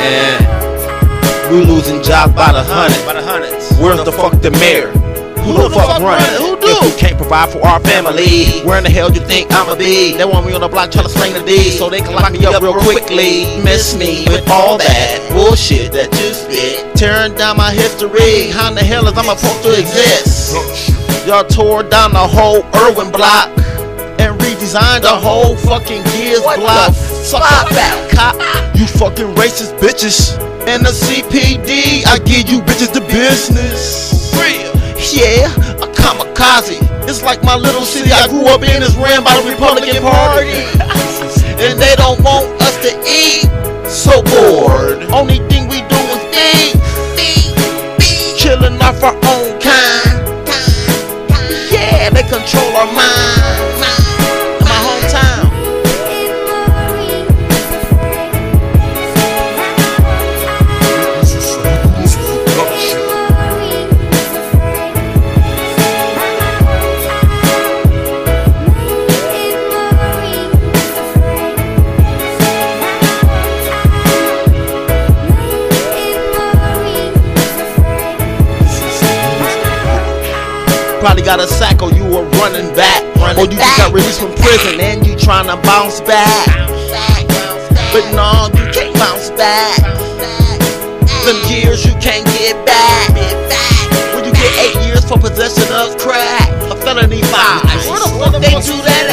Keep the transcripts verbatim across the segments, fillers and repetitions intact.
And we losing jobs by the hundred. By the hundreds. Where's the fuck the mayor? Who, Who the, the fuck, fuck running? Who do? If we can't provide for our family, where in the hell you think I'ma be? They want me on the block trying to sling the D so they can lock me up real quickly. Miss me with all that bullshit that you spit, tearing down my history. How in the hell is I supposed to exist? Y'all tore down the whole Irwin block and redesigned the whole fucking Gears what block. Suck a fat cop, you fucking racist bitches. And the C P D, I give you bitches the business. Real. Yeah, a kamikaze. It's like my little city I grew up in is ran by the Republican Party. And they don't want us to eat. So bored. Only thing we do is eat. Killing off our own kind. Yeah, they control our mind. In my hometown. Probably got a sack or you were running back, running or you back. Just got released from prison and you trying to bounce back. But no, you can't bounce back. Them years you can't get back. When you get eight years for possession of crack, a felony five. Where the fuck they do that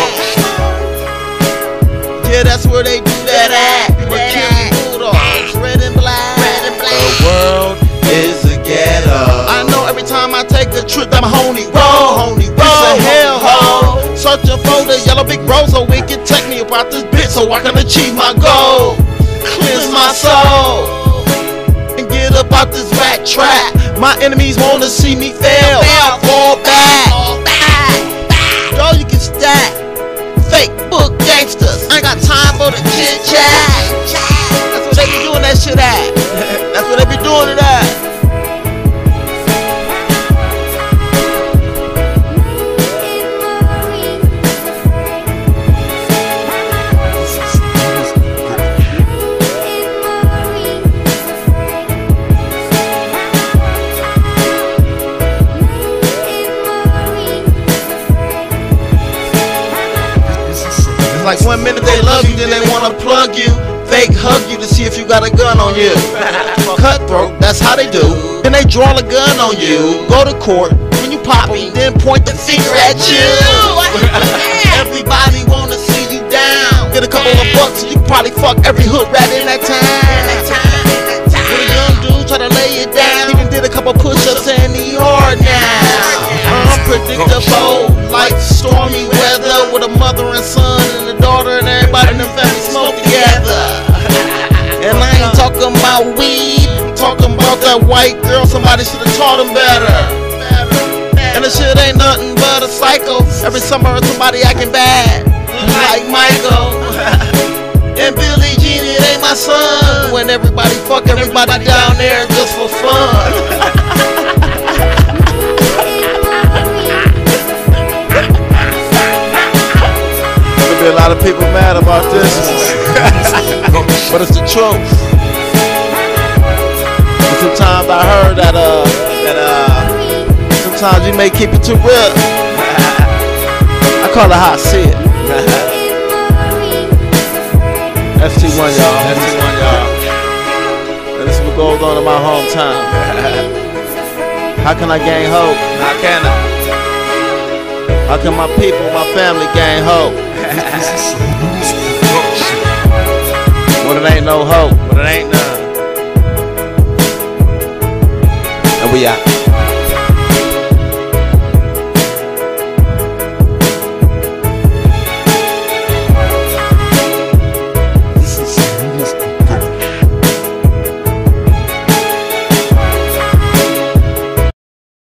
at? Yeah, that's where they do that at. Mercury Bulldogs, red and black. The world is a ghetto. I know every time I take a trip, I'm honey roll, honey roll. It's a hellhole. Searching for the yellow big bro so we can take me about this bitch so I can achieve my goal. Cleanse my soul and get up out this rat trap. My enemies wanna see me fail. Fall back. Yo, you can stack. Fake book gangsters. I ain't got time for the chit chat. That's what they be doing that shit at. That's what they be doing it at. Like one minute they love you, then they wanna plug you, fake hug you to see if you got a gun on you. Cutthroat, that's how they do. Then they draw a gun on you, go to court, when you pop them, then point the finger at you. Everybody wanna see you down. Get a couple of bucks and you can probably fuck every hood rat in that town. When a young dude try to lay it down, even did a couple push-ups and he hard now. Unpredictable, like stormy weather, with a mother and son and a daughter and everybody in the family smoke together. And I ain't talking about weed, I'm talking about that white girl, somebody should have taught him better. And the shit ain't nothing but a cycle. Every summer somebody acting bad, like Michael. And Billie Jean, it ain't my son. When everybody fuck everybody down there just for fun. A lot of people mad about this one. But it's the truth. And sometimes I heard that uh that uh sometimes you may keep it too real. I call it how I see it. S T one y'all, S T one y'all. And this is what goes on in my hometown. How can I gain hope? How can I? How can my people, my family gain hope? When it ain't no hope, when it ain't none. And we out.